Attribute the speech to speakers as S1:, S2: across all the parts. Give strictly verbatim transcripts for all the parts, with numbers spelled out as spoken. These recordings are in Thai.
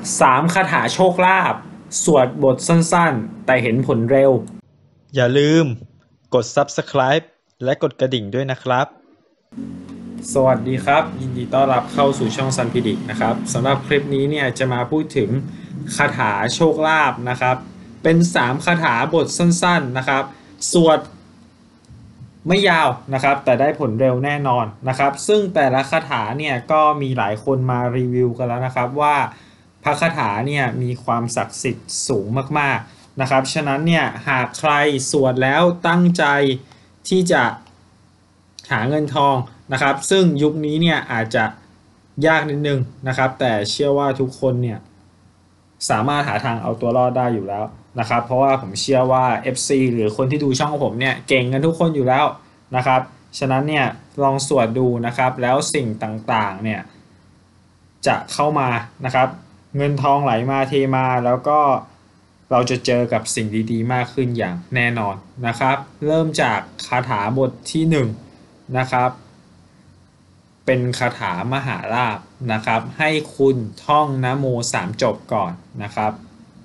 S1: สามคาถาโชคลาภสวดบทสั้นๆแต่เห็นผลเร็ว
S2: อย่าลืมกด ซับสไครบ์ และกดกระดิ่งด้วยนะครับ
S1: สวัสดีครับยินดีต้อนรับเข้าสู่ช่องซันพิดิกนะครับสำหรับคลิปนี้เนี่ยจะมาพูดถึงคาถาโชคลาภนะครับเป็นสามคาถาบทสั้นๆนะครับสวดไม่ยาวนะครับแต่ได้ผลเร็วแน่นอนนะครับซึ่งแต่ละคาถาเนี่ยก็มีหลายคนมารีวิวกันแล้วนะครับว่าพระคาถาเนี่ยมีความศักดิ์สิทธิ์สูงมากๆนะครับฉะนั้นเนี่ยหากใครสวดแล้วตั้งใจที่จะหาเงินทองนะครับซึ่งยุคนี้เนี่ยอาจจะยากนิดนึงนะครับแต่เชื่อว่าทุกคนเนี่ยสามารถหาทางเอาตัวรอดได้อยู่แล้วนะครับเพราะว่าผมเชื่อว่า เอฟ ซี หรือคนที่ดูช่องผมเนี่ยเก่งกันทุกคนอยู่แล้วนะครับฉะนั้นเนี่ยลองสวดดูนะครับแล้วสิ่งต่างๆเนี่ยจะเข้ามานะครับเงินทองไหลมาเทมาแล้วก็เราจะเจอกับสิ่งดีๆมากขึ้นอย่างแน่นอนนะครับเริ่มจากคาถาบทที่หนึ่งนะครับเป็นคาถามหาลาภนะครับให้คุณท่องนะโมสามจบก่อนนะครับ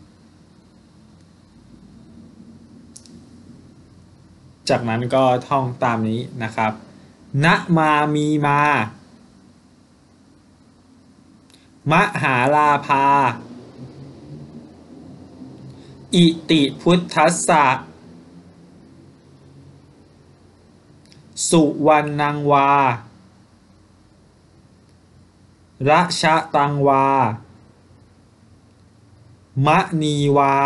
S1: จากนั้นก็ท่องตามนี้นะครับนะมามีมามหาลาภาอิติพุทธัสสะสุวรรณังวาระชะตังวามะนีวา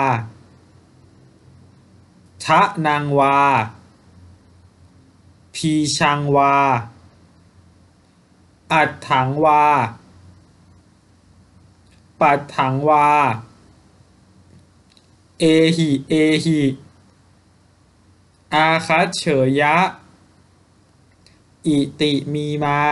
S1: ทะนังวาพีชังวาอัฏถังวาปัฏถังวาเอหิเอหิอาคัจเฉยะอิติมีมา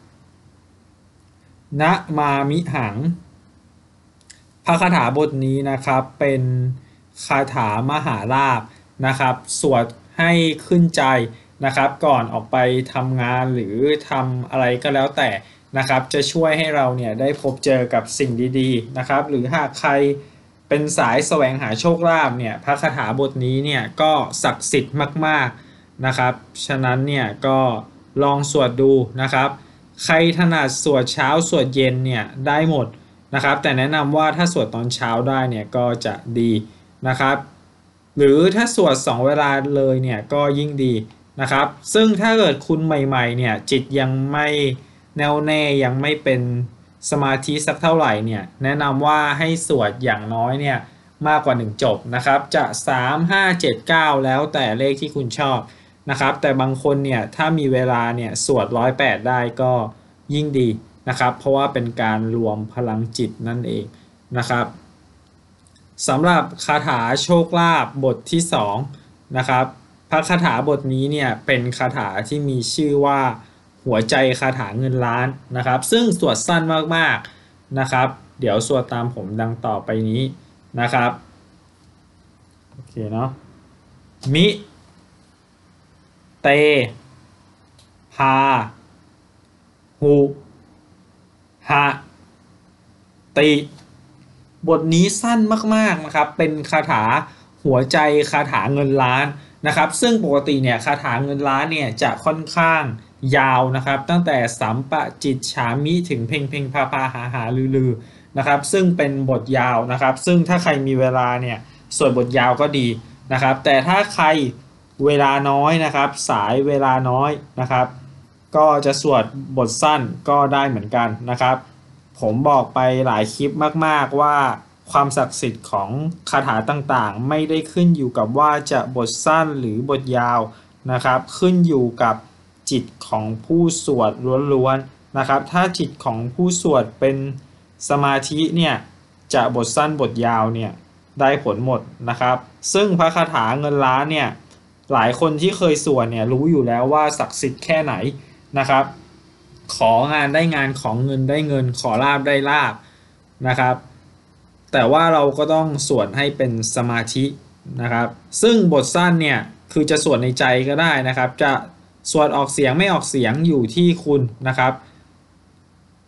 S1: นะมามิหังพระคาถาบทนี้นะครับเป็นคาถามหาลาภนะครับสวดให้ขึ้นใจนะครับก่อนออกไปทำงานหรือทำอะไรก็แล้วแต่นะครับจะช่วยให้เราเนี่ยได้พบเจอกับสิ่งดีๆนะครับหรือหากใครเป็นสายแสวงหาโชคลาภเนี่ยพระคาถาบทนี้เนี่ยก็ศักดิ์สิทธิ์มากๆนะครับฉะนั้นเนี่ยก็ลองสวดดูนะครับใครถนัดสวดเช้าสวดเย็นเนี่ยได้หมดนะครับแต่แนะนำว่าถ้าสวดตอนเช้าได้เนี่ยก็จะดีนะครับหรือถ้าสวดสองเวลาเลยเนี่ยก็ยิ่งดีนะครับซึ่งถ้าเกิดคุณใหม่ๆเนี่ยจิตยังไม่แน่วแน่ยังไม่เป็นสมาธิสักเท่าไหร่เนี่ยแนะนำว่าให้สวดอย่างน้อยเนี่ยมากกว่าหนึ่งจบนะครับจะสาม ห้า เจ็ด เก้าแล้วแต่เลขที่คุณชอบนะครับแต่บางคนเนี่ยถ้ามีเวลาเนี่ยสวดหนึ่งร้อยแปดได้ก็ยิ่งดีนะครับเพราะว่าเป็นการรวมพลังจิตนั่นเองนะครับสำหรับคาถาโชคลาภบทที่สองนะครับพระคาถาบทนี้เนี่ยเป็นคาถาที่มีชื่อว่าหัวใจคาถาเงินล้านนะครับซึ่งสวดสั้นมากๆนะครับเดี๋ยวสวดตามผมดังต่อไปนี้นะครับโอเคเนาะมิเตพาหุหะติบทนี้สั้นมากๆนะครับเป็นคาถาหัวใจคาถาเงินล้านนะครับซึ่งปกติเนี่ยคาถาเงินล้านเนี่ยจะค่อนข้างยาวนะครับตั้งแต่สัมปะจิตฉามิถึงเพ่งเพ่งพาพาหาหาลือๆนะครับซึ่งเป็นบทยาวนะครับซึ่งถ้าใครมีเวลาเนี่ยสวดบทยาวก็ดีนะครับแต่ถ้าใครเวลาน้อยนะครับสายเวลาน้อยนะครับก็จะสวดบทสั้นก็ได้เหมือนกันนะครับผมบอกไปหลายคลิปมากๆว่าความศักดิ์สิทธิ์ของคาถาต่างๆไม่ได้ขึ้นอยู่กับว่าจะบทสั้นหรือบทยาวนะครับขึ้นอยู่กับจิตของผู้สวดล้วนๆนะครับถ้าจิตของผู้สวดเป็นสมาธิเนี่ยจะบทสั้นบทยาวเนี่ยได้ผลหมดนะครับซึ่งพระคาถาเงินล้านเนี่ยหลายคนที่เคยสวดเนี่ยรู้อยู่แล้วว่าศักดิ์สิทธิ์แค่ไหนนะครับของานได้งานของเงินได้เงินขอลาภได้ลาภนะครับแต่ว่าเราก็ต้องสวดให้เป็นสมาธินะครับซึ่งบทสั้นเนี่ยคือจะสวดในใจก็ได้นะครับจะสวดออกเสียงไม่ออกเสียงอยู่ที่คุณนะครับ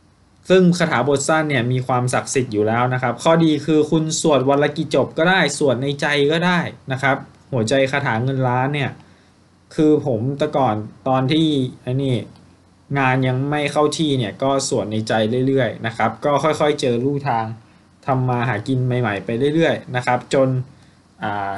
S1: ซึ่งคาถาบทสั้นเนี่ยมีความศักดิ์สิทธิ์อยู่แล้วนะครับข้อดีคือคุณสวดวันละกี่จบก็ได้สวดในใจก็ได้นะครับหัวใจคาถาเงินล้านเนี่ยคือผมแต่ก่อนตอนที่ไอ้นี่งานยังไม่เข้าที่เนี่ยก็สวดในใจเรื่อยๆนะครับก็ค่อยๆเจอลู่ทางทำมาหากินใหม่ๆไปเรื่อยๆนะครับจนอ่า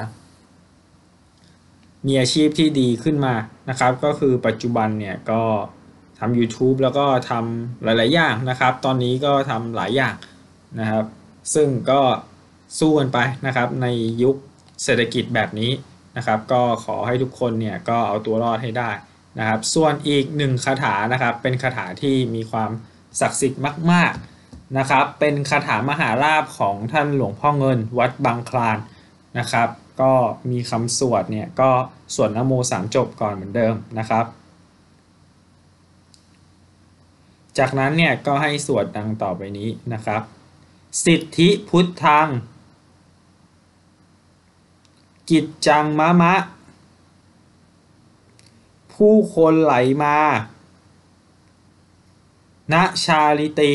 S1: มีอาชีพที่ดีขึ้นมานะครับก็คือปัจจุบันเนี่ยก็ทำ YouTube แล้วก็ทำหลายๆอย่างนะครับตอนนี้ก็ทำหลายอย่างนะครับซึ่งก็สู้กันไปนะครับในยุคเศรษฐกิจแบบนี้นะครับก็ขอให้ทุกคนเนี่ยก็เอาตัวรอดให้ได้นะครับส่วนอีกหนึ่งคาถานะครับเป็นคาถาที่มีความศักดิ์สิทธิ์มากๆนะครับเป็นคาถามหาลาภของท่านหลวงพ่อเงินวัดบางคลานนะครับก็มีคำสวดเนี่ยก็สวดนะโมสามจบก่อนเหมือนเดิมนะครับจากนั้นเนี่ยก็ให้สวดดังต่อไปนี้นะครับสิทธิพุทธังกิจจังมะมะผู้คนไหลมาณชาลิติ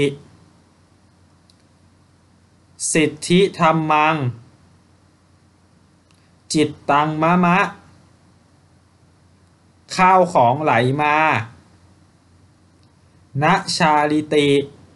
S1: สิทธิธรรมังจิตตังมะมะข้าวของไหลมาณชาลิติ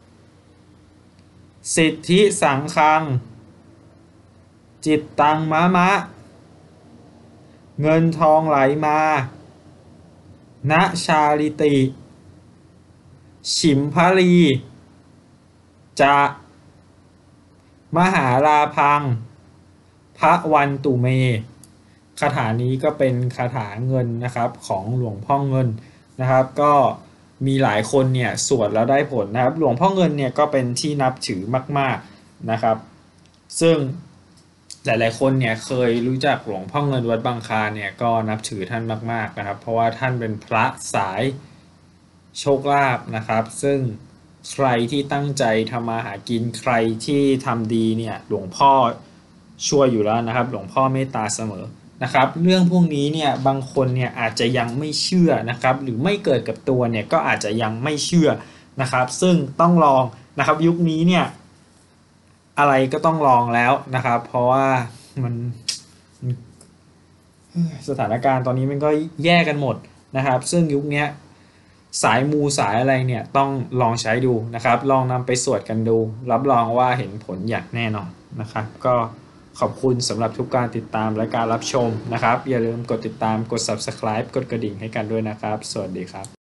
S1: สิทธิสังฆังจิตตังมะมะเงินทองไหลมาณชาลิติฉิมพลีจะมหาราพังพระวันตุเมคาถานี้ก็เป็นคาถาเงินนะครับของหลวงพ่อเงินนะครับก็มีหลายคนเนี่ยสวดแล้วได้ผลนะครับหลวงพ่อเงินเนี่ยก็เป็นที่นับถือมากๆนะครับซึ่งหลายๆคนเนี่ยเคยรู้จักหลวงพ่อเงินวัดบางคลานเนี่ยก็นับถือท่านมากๆนะครับเพราะว่าท่านเป็นพระสายโชคลาภนะครับซึ่งใครที่ตั้งใจทำมาหากินใครที่ทำดีเนี่ยหลวงพ่อช่วยอยู่แล้วนะครับหลวงพ่อเมตตาเสมอนะครับเรื่องพวกนี้เนี่ยบางคนเนี่ยอาจจะยังไม่เชื่อนะครับหรือไม่เกิดกับตัวเนี่ยก็อาจจะยังไม่เชื่อนะครับซึ่งต้องลองนะครับยุคนี้เนี่ยอะไรก็ต้องลองแล้วนะครับเพราะว่ามันสถานการณ์ตอนนี้มันก็แย่กันหมดนะครับซึ่งยุคนี้สายมูสายอะไรเนี่ยต้องลองใช้ดูนะครับลองนำไปสวดกันดูรับรองว่าเห็นผลอย่างแน่นอนนะครับก็ขอบคุณสำหรับทุกการติดตามและการรับชมนะครับอย่าลืมกดติดตามกด ซับสไครบ์ กดกระดิ่งให้กันด้วยนะครับสวัสดีครับ